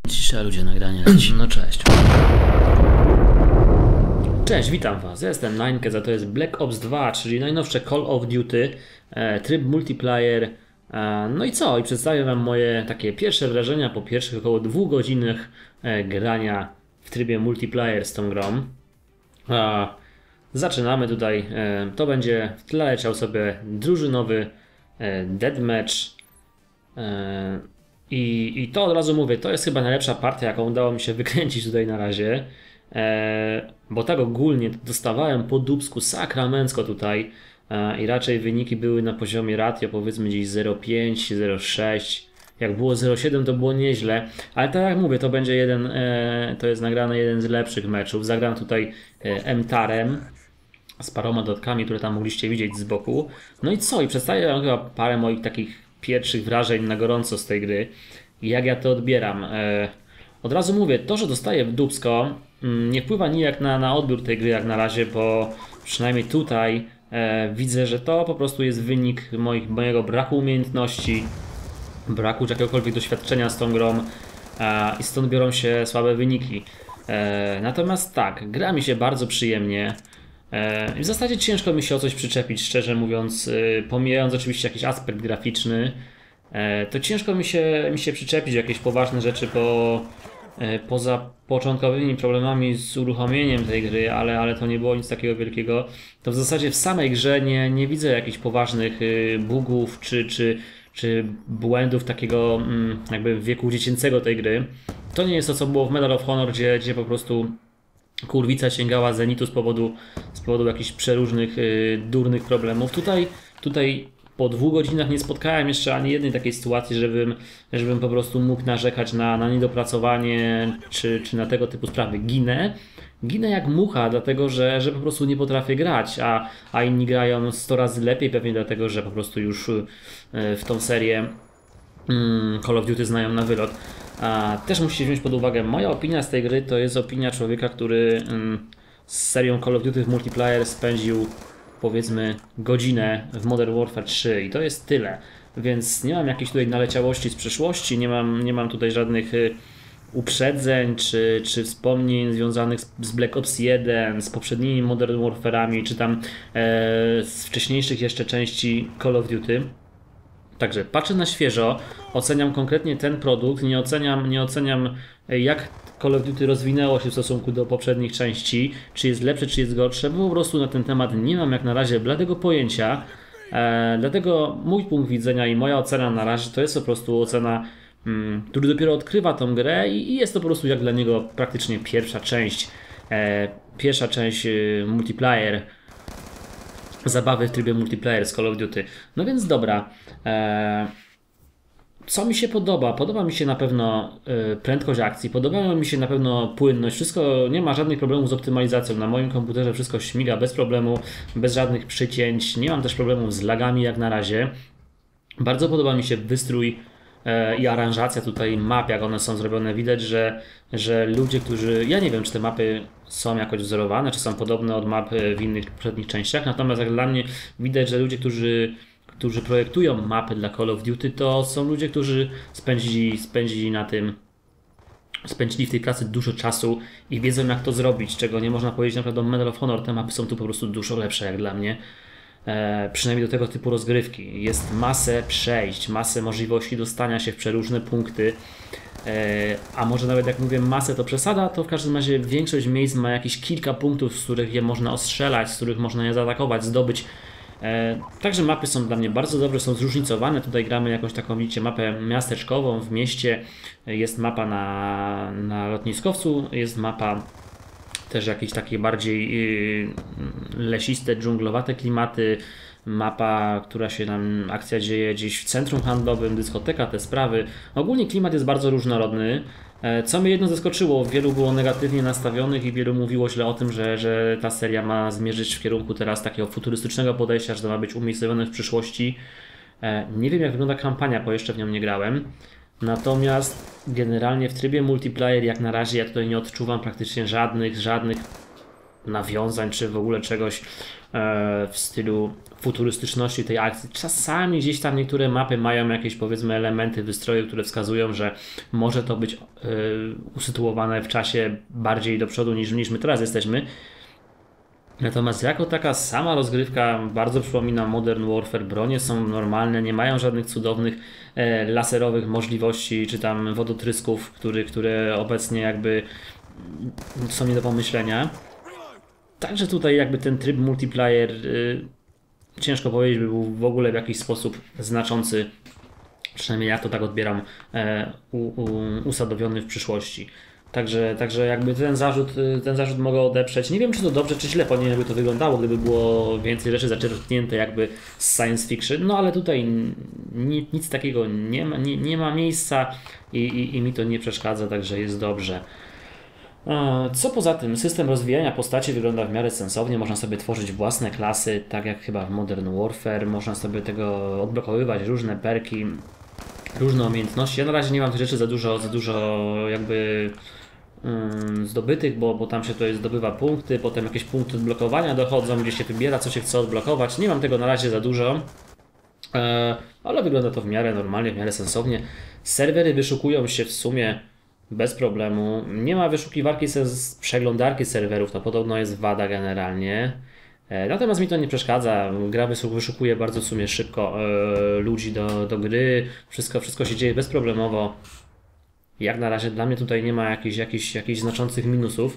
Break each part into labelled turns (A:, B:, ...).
A: Cisza, ludzie, nagranie leci. No cześć. Cześć, witam was. Ja jestem Ninekez, a to jest Black Ops 2, czyli najnowsze Call of Duty, tryb multiplayer. No i co? I przedstawię wam moje takie pierwsze wrażenia po pierwszych około 2 godzinach grania w trybie multiplayer z tą grą. Zaczynamy tutaj. To będzie w tle leciał sobie drużynowy deathmatch. I to od razu mówię, to jest chyba najlepsza partia, jaką udało mi się wykręcić tutaj na razie. Bo tak ogólnie dostawałem po dupsku sakramencko tutaj i raczej wyniki były na poziomie ratio powiedzmy gdzieś 0,5, 0,6. Jak było 0,7 to było nieźle, ale tak jak mówię, to będzie to jest nagrany jeden z lepszych meczów. Zagram tutaj MTAR-em z paroma dodatkami, które tam mogliście widzieć z boku. No i co? I przedstawię wam chyba parę moich takich pierwszych wrażeń na gorąco z tej gry i jak ja to odbieram. Od razu mówię, to, że dostaję w dupsko nie wpływa nijak na odbiór tej gry jak na razie, bo przynajmniej tutaj widzę, że to po prostu jest wynik mojego braku umiejętności, braku jakiegokolwiek doświadczenia z tą grą i stąd biorą się słabe wyniki. Natomiast tak, gra mi się bardzo przyjemnie. W zasadzie ciężko mi się o coś przyczepić, szczerze mówiąc, pomijając oczywiście jakiś aspekt graficzny, to ciężko mi się przyczepić jakieś poważne rzeczy, bo poza początkowymi problemami z uruchomieniem tej gry, ale to nie było nic takiego wielkiego, to w zasadzie w samej grze nie widzę jakichś poważnych bugów czy błędów takiego jakby wieku dziecięcego tej gry. To nie jest to, co było w Medal of Honor, gdzie po prostu kurwica sięgała zenitu z powodu jakichś przeróżnych durnych problemów. Tutaj po 2 godzinach nie spotkałem jeszcze ani jednej takiej sytuacji, żebym po prostu mógł narzekać na niedopracowanie czy na tego typu sprawy. Ginę jak mucha, dlatego że po prostu nie potrafię grać, a inni grają 100 razy lepiej, pewnie dlatego, że po prostu już w tą serię Call of Duty znają na wylot. Też musicie wziąć pod uwagę, moja opinia z tej gry to jest opinia człowieka, który z serią Call of Duty w multiplayer spędził powiedzmy godzinę w Modern Warfare 3 i to jest tyle, więc nie mam jakiejś tutaj naleciałości z przeszłości, nie mam tutaj żadnych uprzedzeń czy wspomnień związanych z Black Ops 1, z poprzednimi Modern Warfare'ami, czy tam z wcześniejszych jeszcze części Call of Duty. Także patrzę na świeżo, oceniam konkretnie ten produkt, nie oceniam jak Call of Duty rozwinęło się w stosunku do poprzednich części, czy jest lepsze, czy jest gorsze, bo po prostu na ten temat nie mam jak na razie bladego pojęcia, dlatego mój punkt widzenia i moja ocena na razie to jest po prostu ocena, który dopiero odkrywa tą grę i jest to po prostu jak dla niego praktycznie pierwsza część multiplayer, zabawy w trybie multiplayer z Call of Duty. No więc dobra, co mi się podoba? Podoba mi się na pewno prędkość akcji, podoba mi się na pewno płynność, wszystko, nie ma żadnych problemów z optymalizacją, na moim komputerze wszystko śmiga bez problemu, bez żadnych przycięć, nie mam też problemów z lagami jak na razie. Bardzo podoba mi się wystrój i aranżacja tutaj map, jak one są zrobione. Widać, że ludzie, którzy... Ja nie wiem, czy te mapy są jakoś wzorowane, czy są podobne od map w innych poprzednich częściach, natomiast jak dla mnie widać, że ludzie, którzy projektują mapy dla Call of Duty, to są ludzie, którzy spędzili w tej pracy dużo czasu i wiedzą, jak to zrobić, czego nie można powiedzieć naprawdę o Medal of Honor. Te mapy są tu po prostu dużo lepsze jak dla mnie. Przynajmniej do tego typu rozgrywki. Jest masę przejść, masę możliwości dostania się w przeróżne punkty, a może nawet jak mówię masę to przesada, to w każdym razie większość miejsc ma jakieś kilka punktów, z których je można ostrzelać, z których można je zaatakować, zdobyć. Także mapy są dla mnie bardzo dobre, są zróżnicowane. Tutaj gramy jakąś taką, widzicie, mapę miasteczkową w mieście, jest mapa na lotniskowcu, jest mapa też jakieś takie bardziej lesiste, dżunglowate klimaty, mapa, akcja dzieje gdzieś w centrum handlowym, dyskoteka, te sprawy. Ogólnie klimat jest bardzo różnorodny, co mnie jedno zaskoczyło, wielu było negatywnie nastawionych i wielu mówiło źle o tym, że ta seria ma zmierzyć w kierunku teraz takiego futurystycznego podejścia, że to ma być umiejscowione w przyszłości. Nie wiem, jak wygląda kampania, bo jeszcze w nią nie grałem. Natomiast generalnie w trybie multiplayer jak na razie ja tutaj nie odczuwam praktycznie żadnych nawiązań, czy w ogóle czegoś w stylu futurystyczności tej akcji. Czasami gdzieś tam niektóre mapy mają jakieś, powiedzmy, elementy wystroju, które wskazują, że może to być usytuowane w czasie bardziej do przodu niż my teraz jesteśmy. Natomiast jako taka sama rozgrywka bardzo przypomina Modern Warfare. Bronie są normalne, nie mają żadnych cudownych laserowych możliwości, czy tam wodotrysków, które obecnie jakby są nie do pomyślenia. Także tutaj jakby ten tryb multiplayer ciężko powiedzieć, by był w ogóle w jakiś sposób znaczący, przynajmniej ja to tak odbieram, usadowiony w przyszłości. Także jakby ten zarzut mogę odeprzeć. Nie wiem, czy to dobrze, czy źle pewnie by to wyglądało, gdyby było więcej rzeczy zaczerpnięte jakby z science fiction, no ale tutaj nic takiego nie ma miejsca i mi to nie przeszkadza, także jest dobrze. Co poza tym, system rozwijania postaci wygląda w miarę sensownie, można sobie tworzyć własne klasy, tak jak chyba w Modern Warfare, można sobie tego odblokowywać, różne perki, różne umiejętności. Ja na razie nie mam tych rzeczy za dużo jakby zdobytych, bo tam się tutaj zdobywa punkty, potem jakieś punkty odblokowania dochodzą, gdzie się wybiera, co się chce odblokować. Nie mam tego na razie za dużo, ale wygląda to w miarę normalnie, w miarę sensownie. Serwery wyszukują się w sumie bez problemu. Nie ma wyszukiwarki z przeglądarki serwerów, to podobno jest wada generalnie. Natomiast mi to nie przeszkadza. Gra wyszukuje bardzo w sumie szybko ludzi do gry. Wszystko się dzieje bezproblemowo. Jak na razie dla mnie tutaj nie ma jakichś znaczących minusów.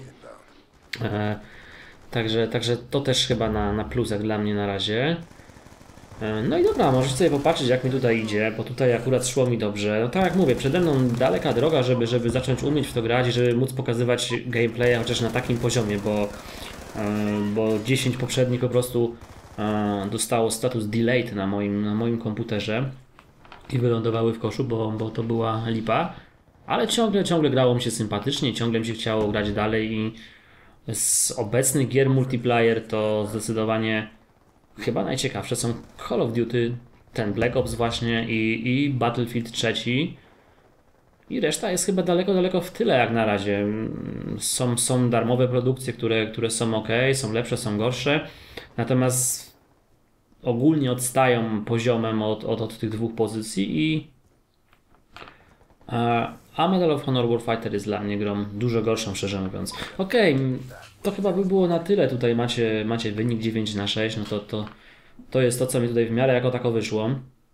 A: Także to też chyba na plusach dla mnie na razie. No i dobra, możecie sobie popatrzeć, jak mi tutaj idzie, bo tutaj akurat szło mi dobrze. No tak jak mówię, przede mną daleka droga, żeby zacząć umieć w to grać i żeby móc pokazywać gameplaya chociaż na takim poziomie, bo 10 poprzednich po prostu dostało status delayed na moim komputerze i wylądowały w koszu, bo to była lipa. Ale ciągle grało mi się sympatycznie, ciągle mi się chciało grać dalej i z obecnych gier multiplayer to zdecydowanie chyba najciekawsze są Call of Duty, ten Black Ops właśnie i Battlefield 3. I reszta jest chyba daleko w tyle jak na razie. Są darmowe produkcje, które są ok, są lepsze, są gorsze. Natomiast ogólnie odstają poziomem od tych dwóch pozycji a Medal of Honor Warfighter jest dla mnie grą dużo gorszą, szczerze mówiąc. Okej, to chyba by było na tyle. Tutaj macie wynik 9/6, no to jest to, co mi tutaj w miarę jako tako wyszło.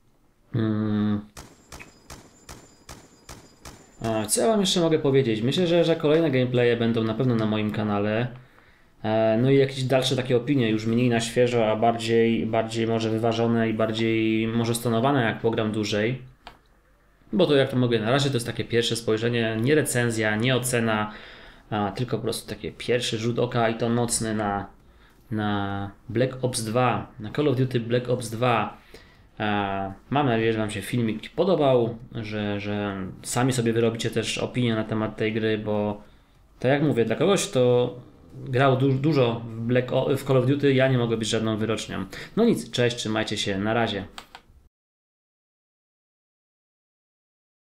A: Co ja wam jeszcze mogę powiedzieć? Myślę, że kolejne gameplaye będą na pewno na moim kanale. No i jakieś dalsze takie opinie, już mniej na świeżo, a bardziej może wyważone i bardziej może stonowane, jak pogram dłużej. Bo to, jak to mówię, na razie to jest takie pierwsze spojrzenie, nie recenzja, nie ocena, tylko po prostu taki pierwszy rzut oka i to nocny na Black Ops 2, na Call of Duty Black Ops 2. Mam nadzieję, że wam się filmik podobał, że sami sobie wyrobicie też opinię na temat tej gry, bo tak jak mówię, dla kogoś, kto grał dużo w Call of Duty, ja nie mogę być żadną wyrocznią. No nic, cześć, trzymajcie się, na razie.